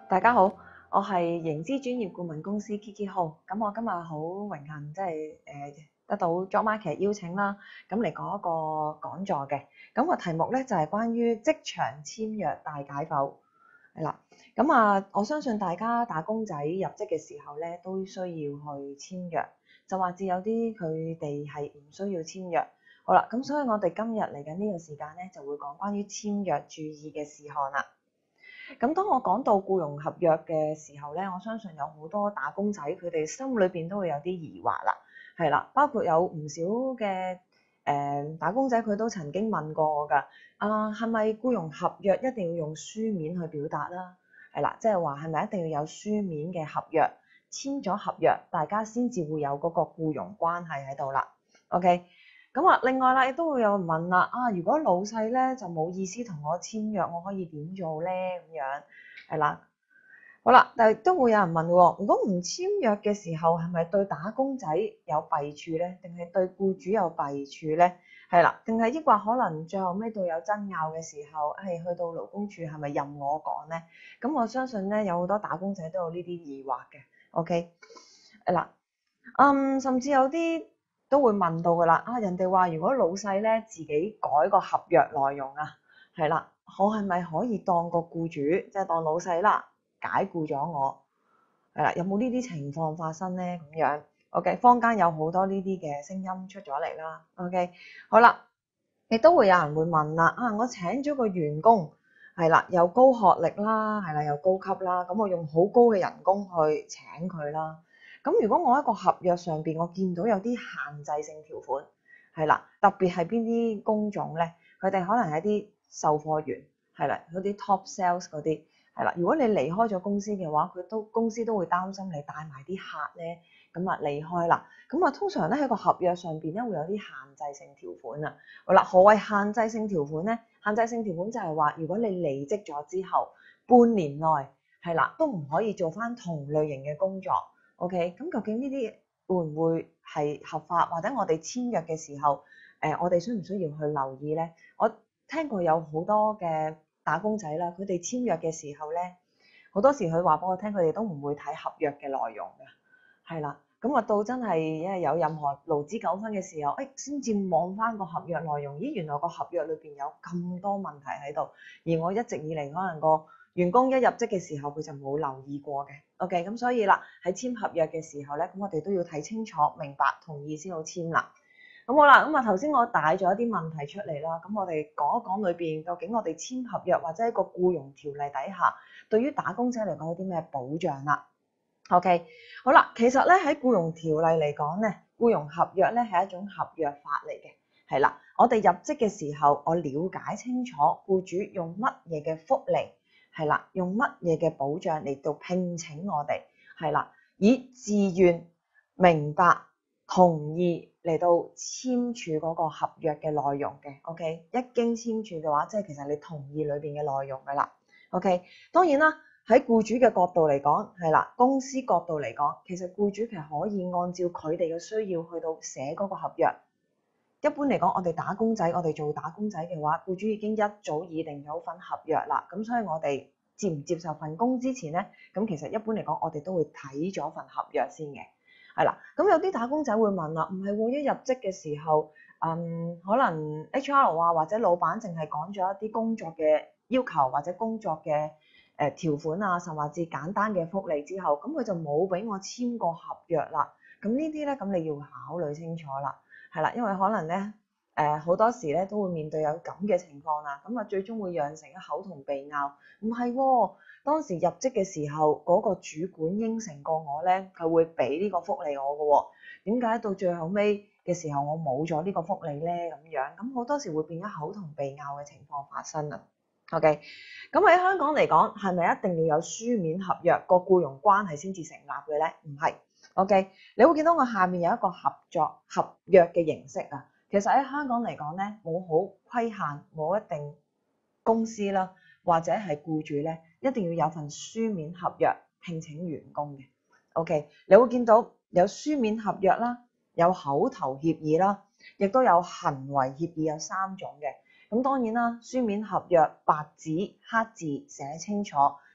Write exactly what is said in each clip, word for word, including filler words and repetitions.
大家好，我係盈資專業顧問公司 Kiki Ho。咁我今日好榮幸，即係誒得到 Job Market 邀請啦，咁嚟講一個講座嘅。咁個題目咧就係關於職場簽約大解剖，係啦。咁啊，我相信大家打工仔入職嘅時候咧，都需要去簽約，就或者有啲佢哋係唔需要簽約。好啦，咁所以我哋今日嚟緊呢個時間咧，就會講關於簽約注意嘅事項啦。咁當我講到僱傭合約嘅時候咧，我相信有好多打工仔佢哋心裏邊都會有啲疑惑啦，係啦，包括有唔少嘅誒、呃、打工仔佢都曾經問過我㗎，啊係咪僱傭合約一定要用書面去表達啦？係啦，即係話係咪一定要有書面嘅合約，簽咗合約，大家先至會有嗰個僱傭關係喺度啦。OK。咁啊，另外啦，亦都會有人問啦，啊，如果老細咧就冇意思同我簽約，我可以點做咧？咁樣係啦，好啦，但係都會有人問喎，如果唔簽約嘅時候，係咪對打工仔有弊處咧？定係對僱主有弊處咧？係啦，定係抑或可能最後尾到有爭拗嘅時候，係去到勞工處係咪任我講咧？咁我相信咧，有好多打工仔都有呢啲疑惑嘅。OK，係啦，嗯，甚至有啲都會問到㗎啦，啊人哋話如果老細咧自己改個合約內容啊，係啦，我係咪可以當個僱主，即係當老細啦，解僱咗我？係啦，有冇呢啲情況發生咧？咁樣 OK，坊間有好多呢啲嘅聲音出咗嚟啦。OK，好啦，亦都會有人會問啦，啊我請咗個員工，係啦，又高學歷啦，係啦，又高級啦，咁我用好高嘅人工去請佢啦。咁如果我喺個合約上邊，我見到有啲限制性條款，係啦，特別係邊啲工種咧？佢哋可能係一啲售貨員，係啦，嗰啲 top sales 嗰啲，係啦。如果你離開咗公司嘅話，佢都公司都會擔心你帶埋啲客咧，咁啊離開啦。咁啊通常咧喺個合約上邊咧會有啲限制性條款啊。好啦，何謂限制性條款咧？限制性條款就係話，如果你離職咗之後，半年內係啦都唔可以做翻同類型嘅工作。OK，咁究竟呢啲會唔會係合法，或者我哋簽約嘅時候，誒、呃、我哋需唔需要去留意咧？我聽過有好多嘅打工仔啦，佢哋簽約嘅時候咧，好多時佢話俾我聽，佢哋都唔會睇合約嘅內容嘅，係啦。咁啊到真係因為有任何勞資糾紛嘅時候，誒先至望翻個合約內容，咦原來個合約裏邊有咁多問題喺度，而我一直以嚟可能個員工一入職嘅時候佢就冇留意過嘅。OK，咁所以啦喺簽合約嘅時候咧，咁我哋都要睇清楚、明白、同意先好簽啦。咁好啦，咁啊頭先我帶咗一啲問題出嚟啦，咁我哋講一講裏邊究竟我哋簽合約或者一個僱傭條例底下，對於打工仔嚟講有啲咩保障啦？OK，好啦，其實咧喺僱傭條例嚟講咧，僱傭合約咧係一種合約法嚟嘅，係啦，我哋入職嘅時候，我了解清楚僱主用乜嘢嘅福利，係啦，用乜嘢嘅保障嚟到聘請我哋，係啦，以自願、明白、同意嚟到簽署嗰個合約嘅內容嘅。OK，一經簽署嘅話，即係其實你同意裏邊嘅內容㗎啦。OK，當然啦。喺僱主嘅角度嚟講，係啦，公司角度嚟講，其實僱主其實可以按照佢哋嘅需要去到寫嗰個合約。一般嚟講，我哋打工仔，我哋做打工仔嘅話，僱主已經一早擬定咗份合約啦。咁所以我哋接唔接受份工之前咧，咁其實一般嚟講，我哋都會睇咗份合約先嘅。係啦，咁有啲打工仔會問啦，唔係喎，一入職嘅時候，嗯，可能 H R 啊或者老闆淨係講咗一啲工作嘅要求或者工作嘅誒條款啊，甚至簡單嘅福利之後，咁佢就冇俾我簽個合約啦。咁呢啲咧，咁你要考慮清楚啦，係啦，因為可能咧誒好多時咧都會面對有咁嘅情況啦，咁啊最終會釀成一口同鼻拗。唔係喎，當時入職嘅時候，嗰個主管應承過我咧，佢會俾呢個福利我嘅喎。點解到最後尾嘅時候我冇咗呢個福利咧？咁樣咁好多時會變一口同鼻拗嘅情況發生啊。OK，咁喺香港嚟講，係咪一定要有書面合約個僱傭關係先至成立嘅咧？唔係。OK，你會見到我下面有一個合作合約嘅形式啊。其實喺香港嚟講咧，冇好規限，冇一定公司啦，或者係僱主咧，一定要有份書面合約聘請員工嘅。OK，你會見到有書面合約啦，有口頭協議啦，亦都有行為協議，有三種嘅。咁當然啦，書面合約白紙黑字寫清楚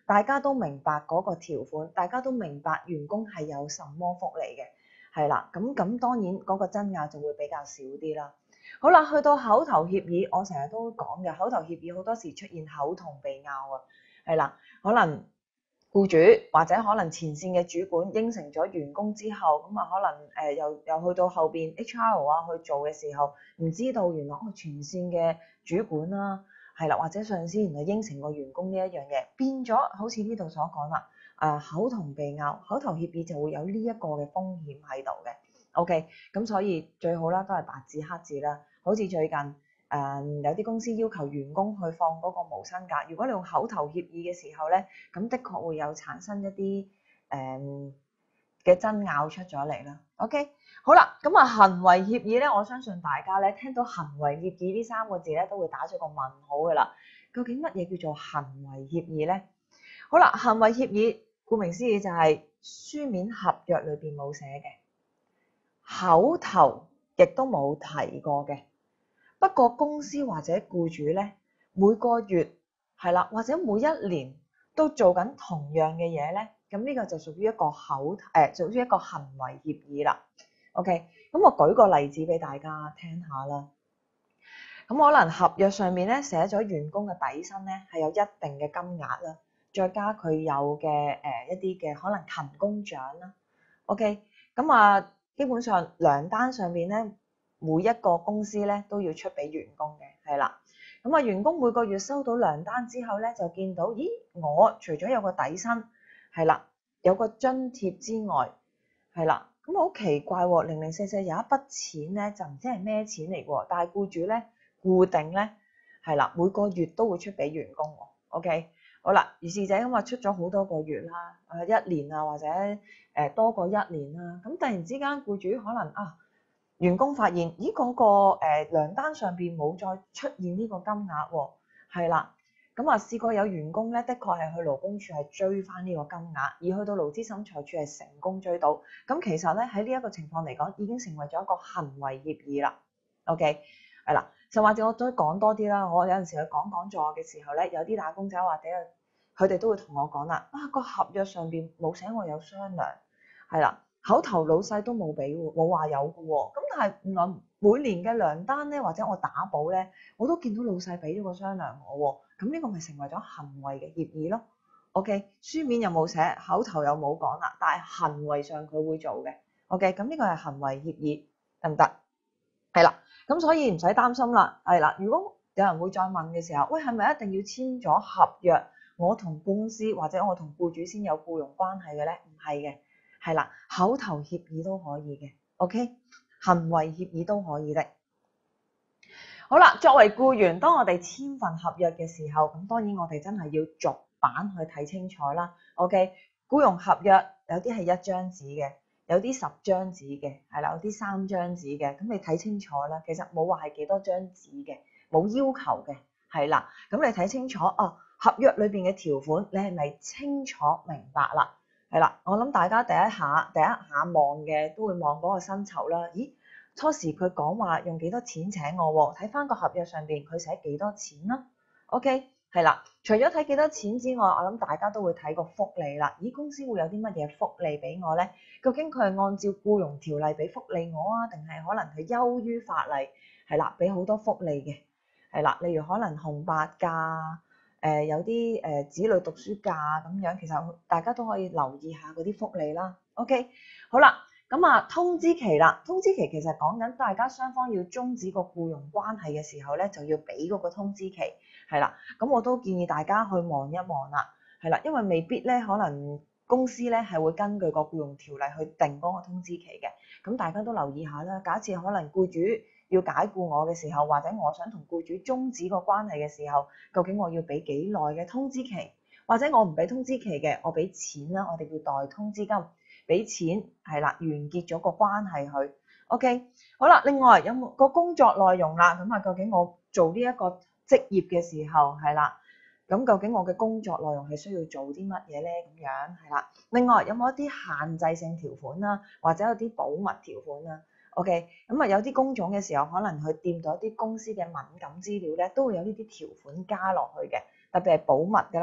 大家都明白嗰個條款，大家都明白員工係有什麼福利嘅，係啦，咁咁當然嗰個爭拗就會比較少啲啦。好啦，去到口頭協議，我成日都講嘅口頭協議好多時出現口同鼻拗啊，係啦，可能僱主或者可能前線嘅主管應承咗員工之後，咁啊可能誒、呃、又又去到後邊 H R 啊去做嘅時候，唔知道原來個前線嘅主管啦，係啦或者上司原來應承個員工呢一樣嘢，變咗好似呢度所講啦，誒、呃、口同鼻拗，口頭協議就會有呢一個嘅風險喺度嘅。OK，咁所以最好啦，都係白紙黑字啦。好似最近誒、呃、有啲公司要求員工去放嗰個無薪假，如果你用口頭協議嘅時候咧，咁的確會有產生一啲誒嘅爭拗出咗嚟啦。OK，好啦，咁啊行為協議咧，我相信大家咧聽到行為協議呢三個字咧，都會打咗個問號噶啦。究竟乜嘢叫做行為協議咧？好啦，行為協議顧名思義就係書面合約裏邊冇寫嘅。口頭亦都冇提過嘅，不過公司或者僱主咧每個月係啦，或者每一年都做緊同樣嘅嘢咧，咁呢個就屬於一個口誒、呃，屬於一個行為協議啦。OK，咁我舉個例子俾大家聽下啦。咁可能合約上面咧寫咗員工嘅底薪咧係有一定嘅金額啦，再加佢有嘅誒、呃、一啲嘅可能勤工獎啦。OK，咁啊。基本上糧單上面咧，每一個公司咧都要出俾員工嘅，係啦。咁啊，員工每個月收到糧單之後咧，就見到，咦，我除咗有個底薪，係啦，有個津貼之外，係啦，咁好奇怪喎，零零四四有一筆錢咧，就唔知係咩錢嚟喎，但係僱主咧固定咧，係啦，每個月都會出俾員工喎。OK。好啦，如是者咁話出咗好多個月啦，誒一年啊或者誒多過一年啦，咁突然之間僱主可能啊員工發現，咦嗰個誒糧單上邊冇再出現呢個金額喎，係啦，咁啊試過有員工咧，的確係去勞工處係追翻呢個金額，而去到勞資審裁處係成功追到，咁其實咧喺呢一個情況嚟講，已經成為咗一個行為協議啦。OK，係啦。就或者我再講多啲啦，我有陣時去講講座嘅時候咧，有啲打工仔或者佢哋都會同我講啦，啊個合約上邊冇寫我有雙糧，係啦，口頭老細都冇俾喎，冇話有嘅喎，咁但係原來每年嘅糧單咧，或者我打簿咧，我都見到老細俾咗個雙糧我喎，咁呢個咪成為咗行為嘅協議咯。OK，書面又冇寫，口頭又冇講啦，但係行為上佢會做嘅。OK，咁呢個係行為協議，得唔得？係啦，咁所以唔使擔心啦。係啦，如果有人會再問嘅時候，喂，係咪一定要簽咗合約，我同公司或者我同僱主先有僱傭關係嘅咧？唔係嘅，係啦，口頭協議都可以嘅。OK，行為協議都可以的。好啦，作為僱員，當我哋簽份合約嘅時候，咁當然我哋真係要逐版去睇清楚啦。OK，僱傭合約有啲係一張紙嘅。有啲十張紙嘅，係啦，有啲三張紙嘅，咁你睇清楚啦。其實冇話係幾多張紙嘅，冇要求嘅，係啦。咁你睇清楚哦，合約裏邊嘅條款，你係咪清楚明白啦？係啦，我諗大家第一下第一下望嘅都會望嗰個薪酬啦。咦，初時佢講話用幾多錢請我喎？睇翻個合約上邊佢寫幾多錢啦。OK。係啦，除咗睇幾多錢之外，我諗大家都會睇個福利啦。咦，公司會有啲乜嘢福利俾我咧？究竟佢係按照僱傭條例俾福利我啊，定係可能係優於法例？係啦，俾好多福利嘅。係啦，例如可能紅白假，誒、呃、有啲誒、呃、子女讀書假咁樣，其實大家都可以留意下嗰啲福利啦。OK，好啦，咁啊通知期啦，通知期其實講緊大家雙方要終止個僱傭關係嘅時候咧，就要俾嗰個通知期。係啦，咁我都建議大家去望一望啦，係啦，因為未必咧，可能公司咧係會根據個僱傭條例去定嗰個通知期嘅，咁大家都留意下啦。假設可能僱主要解僱我嘅時候，或者我想同僱主終止個關係嘅時候，究竟我要俾幾耐嘅通知期，或者我唔俾通知期嘅，我俾錢啦，我哋叫代通知金，俾錢係啦，完結咗個關係去。OK，好啦，另外有冇個工作內容啦？咁啊，究竟我做呢一個職業嘅時候係啦，咁究竟我嘅工作內容係需要做啲乜嘢咧？咁樣係啦。另外有冇一啲限制性條款啦，或者有啲保密條款啦 ？OK，咁啊有啲工種嘅時候，可能去掂到一啲公司嘅敏感資料咧，都會有呢啲條款加落去嘅，特別係保密㗎啦，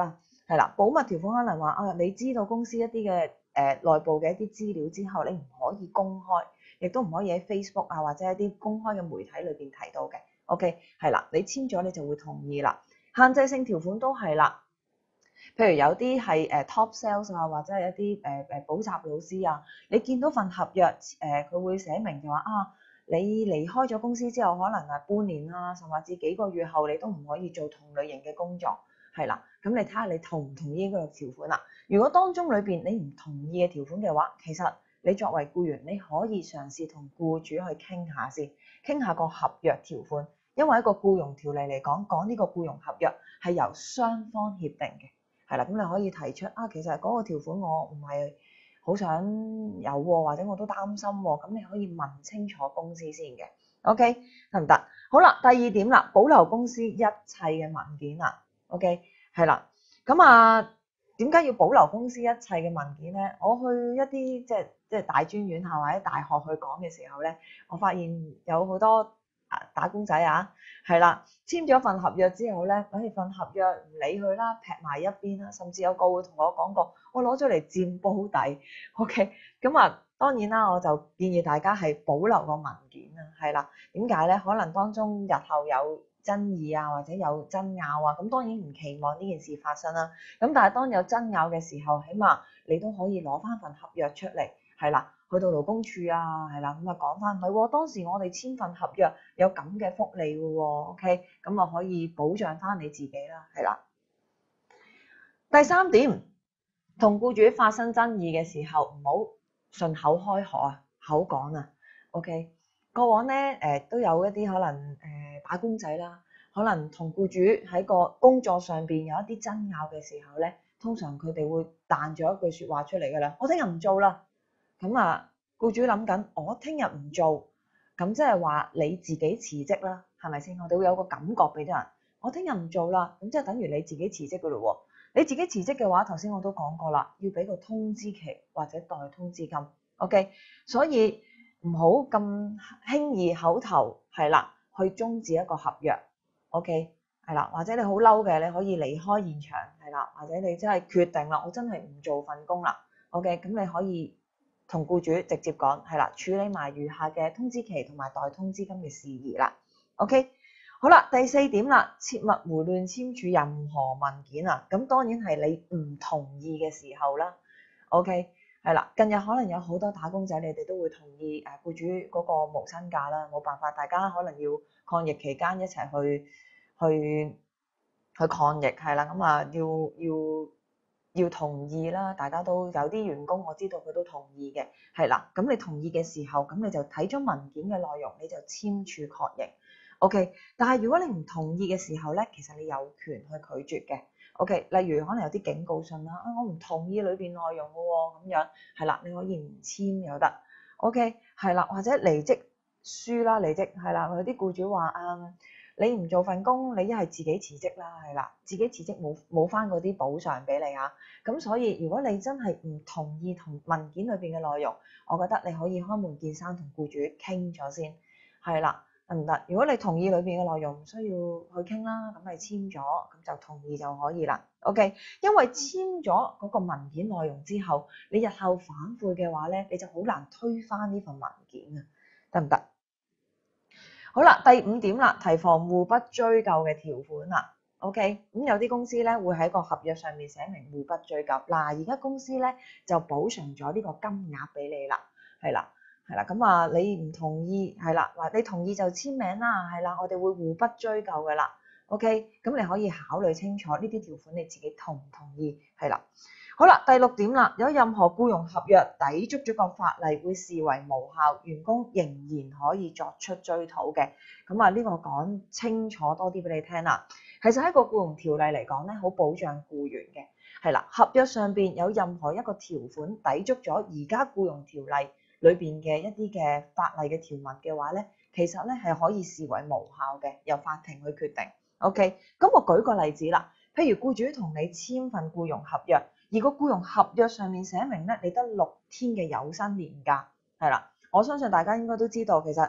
係啦，保密條款可能話啊，你知道公司一啲嘅誒內部嘅一啲資料之後，你唔可以公開，亦都唔可以喺 Facebook 啊或者一啲公開嘅媒體裏邊提到嘅。OK， 係啦，你簽咗你就會同意啦。限制性條款都係啦，譬如有啲係誒 top sales 啊，或者係一啲誒誒補習老師啊，你見到份合約誒，佢、呃、會寫明就話啊，你離開咗公司之後，可能係半年啦，甚至幾個月後，你都唔可以做同類型嘅工作。係啦，咁你睇下你同唔同意呢個條款啦？如果當中裏邊你唔同意嘅條款嘅話，其實你作為僱員，你可以嘗試同僱主去傾下先，傾下個合約條款，因為一個僱傭條例嚟講，講呢個僱傭合約係由雙方協定嘅，係啦，咁你可以提出啊，其實嗰個條款我唔係好想有喎，或者我都擔心喎，咁你可以問清楚公司先嘅 ，OK 得唔得？好啦，第二點啦，保留公司一切嘅文件啦。OK， 係啦，咁啊，點解要保留公司一切嘅文件咧？我去一啲即係即係大專院校或者大學去講嘅時候咧，我發現有好多啊打工仔啊，係啦，簽咗份合約之後咧，反而份合約唔理佢啦，劈埋一邊啦，甚至有個會同我講過，我攞咗嚟佔煲底。OK，咁啊，當然啦，我就建議大家係保留個文件啊，係啦，點解咧？可能當中日後有爭議啊，或者有爭拗啊，咁當然唔期望呢件事發生啦。咁但係當有爭拗嘅時候，起碼你都可以攞翻份合約出嚟，係啦，去到勞工處啊，係啦，咁啊講翻，唔係喎，當時我哋簽份合約有咁嘅福利嘅喎 ，OK，咁啊可以保障翻你自己啦，係啦。第三點，同僱主發生爭議嘅時候，唔好順口開河啊，口講啊 ，OK。過往咧，誒、呃、都有一啲可能誒、呃、打工仔啦，可能同僱主喺個工作上邊有一啲爭拗嘅時候咧，通常佢哋會彈咗一句説話出嚟㗎啦，我聽日唔做啦。咁啊，僱主諗緊，我聽日唔做，咁即係話你自己辭職啦，係咪先？我哋會有個感覺俾啲人，我聽日唔做啦，咁即係等於你自己辭職㗎咯喎。你自己辭職嘅話，頭先我都講過啦，要俾個通知期或者代通知金 ，OK，所以唔好咁輕易口頭係啦，去終止一個合約 ，OK，係啦，或者你好嬲嘅，你可以離開現場係啦，或者你真係決定啦，我真係唔做份工啦 ，OK，咁你可以同僱主直接講係啦，處理埋餘下嘅通知期同埋代通知金嘅事宜啦 ，OK。好啦，第四點啦，切勿胡亂簽署任何文件啊！咁當然係你唔同意嘅時候啦。OK，係啦，近日可能有好多打工仔，你哋都會同意誒僱主嗰個無薪假啦，冇辦法，大家可能要抗疫期間一齊去去去抗疫，係啦，咁啊要要要同意啦，大家都有啲員工我知道佢都同意嘅，係啦，咁你同意嘅時候，咁你就睇咗文件嘅內容，你就簽署確認。OK，但係如果你唔同意嘅時候咧，其實你有權去拒絕嘅。OK，例如可能有啲警告信啦，啊我唔同意裏邊內容嘅喎，咁樣係啦，你可以唔簽又得。OK，係啦，或者離職書啦，離職係啦，有啲僱主話啊、嗯，你唔做份工，你一係自己辭職啦，係啦，自己辭職冇冇翻嗰啲補償俾你啊。咁所以如果你真係唔同意同文件裏邊嘅內容，我覺得你可以開門見山同僱主傾咗先，係啦。唔得，如果你同意裏邊嘅內容唔需要去傾啦，咁你簽咗，咁就同意就可以啦。OK，因為簽咗嗰個文件內容之後，你日後反悔嘅話咧，你就好難推翻呢份文件啊，得唔得？好啦，第五點啦，提防互不追究嘅條款啦。OK，咁有啲公司咧會喺個合約上面寫明互不追究。嗱，而家公司咧就補償咗呢個金額俾你啦，係啦。係啦，咁啊，你唔同意係啦，話你同意就簽名啦，係啦，我哋會互不追究噶啦 ，OK，咁你可以考慮清楚呢啲條款你自己同唔同意，係啦，好啦，第六點啦，有任何僱傭合約抵觸咗個法例會視為無效，員工仍然可以作出追討嘅，咁啊呢個講清楚多啲俾你聽啦。其實喺個僱傭條例嚟講咧，好保障僱員嘅，係啦，合約上邊有任何一個條款抵觸咗而家僱傭條例裏邊嘅一啲嘅法例嘅條文嘅話咧，其實咧係可以視為無效嘅，由法庭去決定。OK，咁我舉個例子啦，譬如僱主同你簽份僱傭合約，而個僱傭合約上面寫明咧，你得六天嘅有薪年假，係啦，我相信大家應該都知道，其實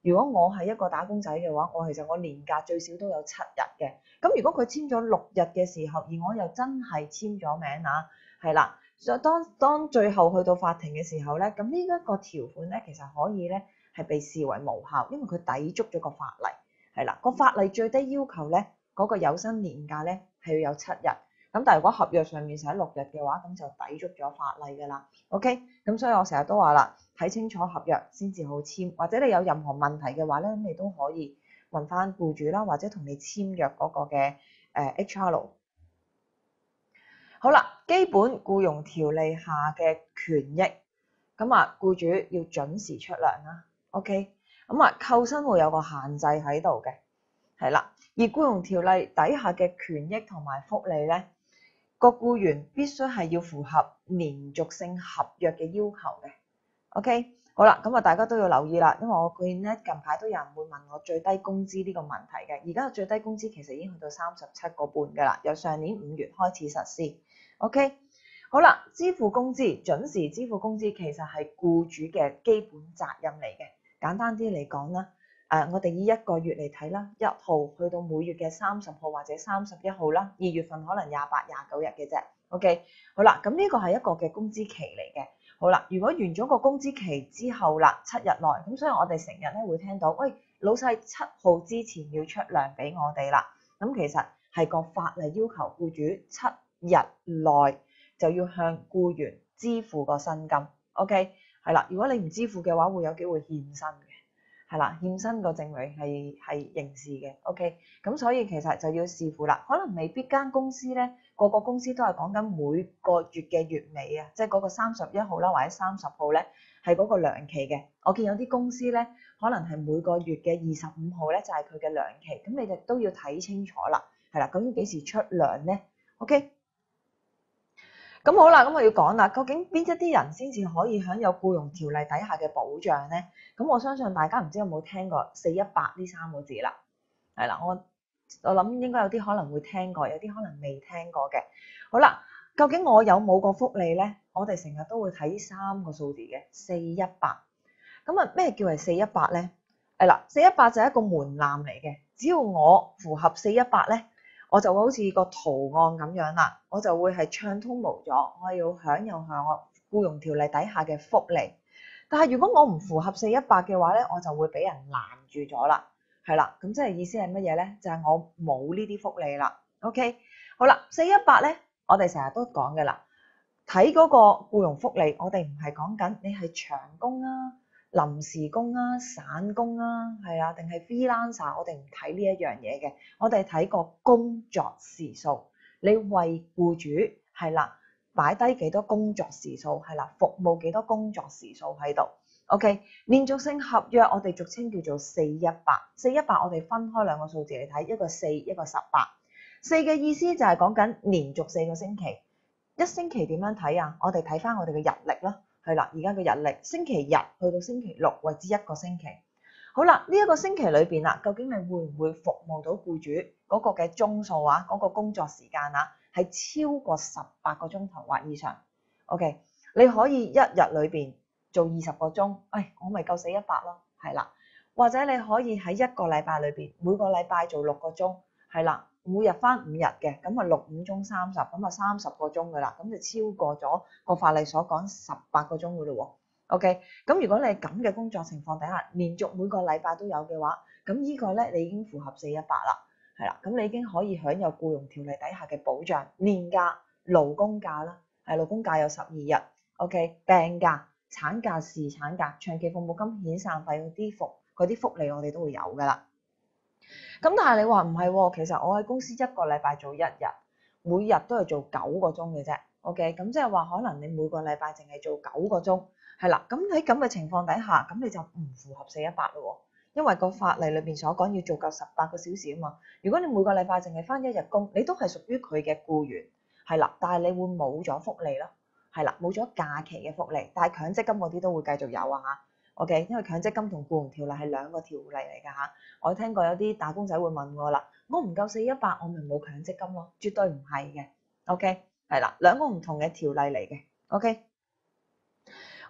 如果我係一個打工仔嘅話，我其實我年假最少都有七日嘅。咁如果佢簽咗六日嘅時候，而我又真係簽咗名啊，係啦，所以當當最後去到法庭嘅時候咧，咁呢一個條款咧，其實可以咧係被視為無效，因為佢抵觸咗個法例，係啦，個法例最低要求咧嗰個有薪年假咧係要有七日。咁但係如果合約上面寫六日嘅話，咁就抵觸咗法例㗎啦。OK，咁所以我成日都話啦，睇清楚合約先至好簽，或者你有任何問題嘅話咧，咁你都可以問翻僱主啦，或者同你簽約嗰個嘅誒 H R。好啦，基本僱傭條例下嘅權益，咁啊僱主要準時出糧啦。OK，咁啊扣薪會有個限制喺度嘅，係啦。而僱傭條例底下嘅權益同埋福利咧，個僱員必須係要符合連續性合約嘅要求嘅。OK， 好啦，咁啊大家都要留意啦，因為我見咧近排都有人會問我最低工資呢個問題嘅。而家嘅最低工資其實已經去到三十七個半㗎啦，由上年五月開始實施。OK， 好啦，支付工資，準時支付工資其實係僱主嘅基本責任嚟嘅。簡單啲嚟講啦，誒、呃、我哋以一個月嚟睇啦，一號去到每月嘅三十號或者三十一號啦，二月份可能廿八、廿九日嘅啫。OK， 好啦，咁呢個係一個嘅工資期嚟嘅。好啦，如果完咗個工資期之後啦，七日內，咁所以我哋成日咧會聽到，喂，老細七號之前要出糧俾我哋啦。咁其實係個法例要求僱主七日內就要向僱員支付個薪金。OK， 係啦，如果你唔支付嘅話，會有機會欠薪嘅。係啦，欠薪個證明係係刑事嘅。OK，咁所以其實就要視乎啦，可能未必間公司咧，個個公司都係講緊每個月嘅月尾啊，即係嗰個三十一號啦，或者三十號咧係嗰個糧期嘅。我見有啲公司咧，可能係每個月嘅二十五號咧就係佢嘅糧期，咁你哋都要睇清楚啦。係啦，究竟幾時出糧咧 ？OK。咁好啦，咁我要講啦，究竟邊一啲人先至可以享有僱傭條例底下嘅保障咧？咁我相信大家唔知有冇聽過四一八呢三個字啦，係啦，我我諗應該有啲可能會聽過，有啲可能未聽過嘅。好啦，究竟我有冇個福利咧？我哋成日都會睇三個數字嘅四一八。咁啊，咩叫係四一八咧？係啦，四一八就係一個門檻嚟嘅，只要我符合四一八咧，我就會好似個圖案咁樣啦，我就會係暢通無阻，我要享有向我僱傭條例底下嘅福利。但係如果我唔符合四一八嘅話咧，我就會俾人攔住咗啦，係啦，咁即係意思係乜嘢咧？就係我冇呢啲福利啦。OK， 好啦，四一八咧，我哋成日都講嘅啦，睇嗰個僱傭福利，我哋唔係講緊你係長工啊、臨時工啊、散工啊，係啊，定係 freelancer， 我哋唔睇呢一樣嘢嘅，我哋睇個工作時數，你為僱主係啦擺低幾多工作時數，係啦，服務幾多工作時數喺度。OK， 連續性合約我哋俗稱叫做四一八，四一八我哋分開兩個數字嚟睇，一個四，一個十八。四嘅意思就係講緊連續四個星期，一星期點樣睇啊？我哋睇翻我哋嘅日曆啦。係啦，而家嘅日曆，星期日去到星期六為之一個星期。好啦，呢一個星期裏邊啦，究竟你會唔會服務到僱主嗰個嘅鐘數啊？嗰個工作時間啊，係超過十八個鐘頭或以上 ？OK， 你可以一日裏邊做二十個鐘，誒，我咪夠四一八咯，係啦。或者你可以喺一個禮拜裏邊，每個禮拜做六個鐘，係啦。每日翻五日嘅，咁啊六五中三十，咁啊三十個鐘噶啦，咁就超過咗個法例所講十八個鐘噶咯喎。OK，咁如果你係咁嘅工作情況底下，連續每個禮拜都有嘅話，咁呢個咧你已經符合四一八啦，係啦，咁你已經可以享有僱傭條例底下嘅保障，年假、勞工假啦，係勞工假有十二日 ，OK， 病假、產假、侍產假、長期服務金、遣散費嗰啲福嗰啲福利我哋都會有噶啦。咁但係你話唔係喎，其實我喺公司一個禮拜做一日，每日都係做九個鐘嘅啫。OK，咁即係話可能你每個禮拜淨係做九個鐘，係啦。咁喺咁嘅情況底下，咁你就唔符合四一八咯，因為個法例裏邊所講要做夠十八個小時啊嘛。如果你每個禮拜淨係返一日工，你都係屬於佢嘅僱員，係啦，但係你會冇咗福利咯，係啦，冇咗假期嘅福利，但係強積金嗰啲都會繼續有啊嚇。OK， 因為強積金同僱傭條例係兩個條例嚟㗎嚇，我聽過有啲打工仔會問我啦，我唔夠四一八，我咪冇強積金咯，絕對唔係嘅。OK，係啦，兩個唔同嘅條例嚟嘅。OK，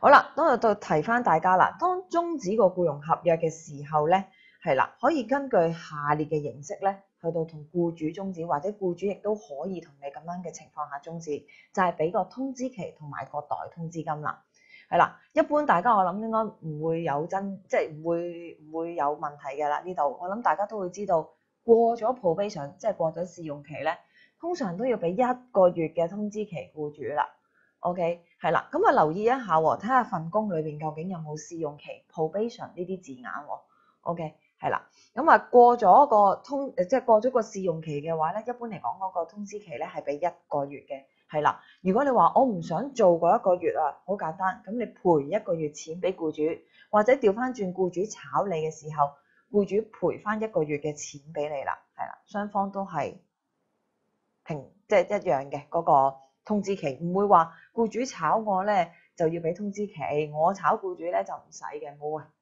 好啦，當我到提翻大家啦，當終止個僱傭合約嘅時候咧，係啦，可以根據下列嘅形式咧，去到同僱主終止，或者僱主亦都可以同你咁樣嘅情況下終止，就係俾個通知期同埋個代通知金啦。係啦，一般大家我諗應該唔會有真，即係唔會唔會有問題嘅啦。呢度我諗大家都會知道，過咗 probation，即係過咗試用期咧，通常都要俾一個月嘅通知期僱主啦。OK，係啦，咁啊留意一下喎，睇下份工裏邊究竟有冇試用期 probation 呢啲字眼喎。OK，係啦，咁啊過咗個通，即係過咗個試用期嘅話咧，一般嚟講嗰個通知期咧係俾一個月嘅。係啦，如果你話我唔想做嗰一個月啊，好簡單，咁你賠一個月錢俾僱主，或者調翻轉僱主炒你嘅時候，僱主賠翻一個月嘅錢俾你啦，係啦，雙方都係平，即係一樣嘅嗰個通知期，唔會話僱主炒我咧就要俾通知期，我炒僱主咧就唔使嘅，冇啊。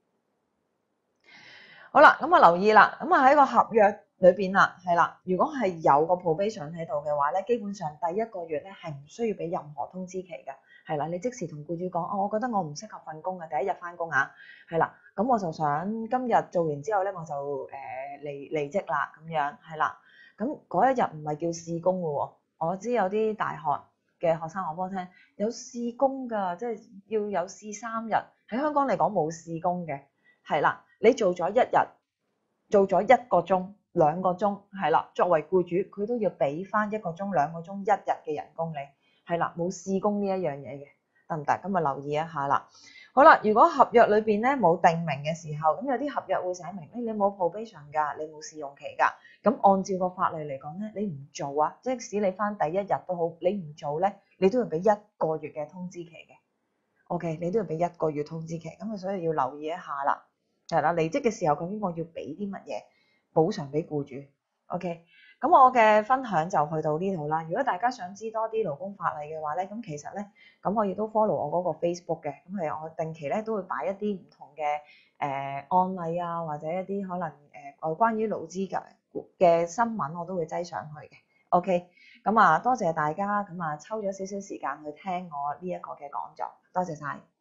好啦，咁啊留意啦，咁啊喺個合約裏邊啦，係啦，如果係有個 probation 喺度嘅話咧，基本上第一個月咧係唔需要俾任何通知期嘅，係啦，你即時同僱主講，哦，我覺得我唔適合份工嘅，第一日翻工啊，係啦，咁我就想今日做完之後咧，我就誒離離職啦，咁樣係啦，咁嗰一日唔係叫試工嘅喎，我知有啲大學嘅學生話俾我聽，有試工㗎，即係要有試三日，喺香港嚟講冇試工嘅，係啦。你做咗一日，做咗一個鐘、兩個鐘，係啦。作為僱主，佢都要俾翻一個鐘、兩個鐘、一日嘅人工你，係啦，冇試工呢一樣嘢嘅，得唔得？咁啊留意一下啦。好啦，如果合約裏邊咧冇定明嘅時候，咁有啲合約會寫明，誒你冇 probation 㗎，你冇試用期㗎。咁按照個法例嚟講咧，你唔做啊，即使你翻第一日都好，你唔做咧，你都要俾一個月嘅通知期嘅。OK，你都要俾一個月通知期，咁啊所以要留意一下啦。係啦，離職嘅時候究竟我要俾啲乜嘢補償俾僱主 ？OK，咁我嘅分享就去到呢度啦。如果大家想知多啲勞工法例嘅話咧，咁其實咧，咁我亦都 follow 我嗰個 Facebook 嘅，咁係我定期咧都會擺一啲唔同嘅誒、呃、案例啊，或者一啲可能誒誒關於勞資嘅嘅新聞，我都會擠上去嘅。OK，咁啊多謝大家，咁啊抽咗少少時間去聽我呢一個嘅講座，多謝晒。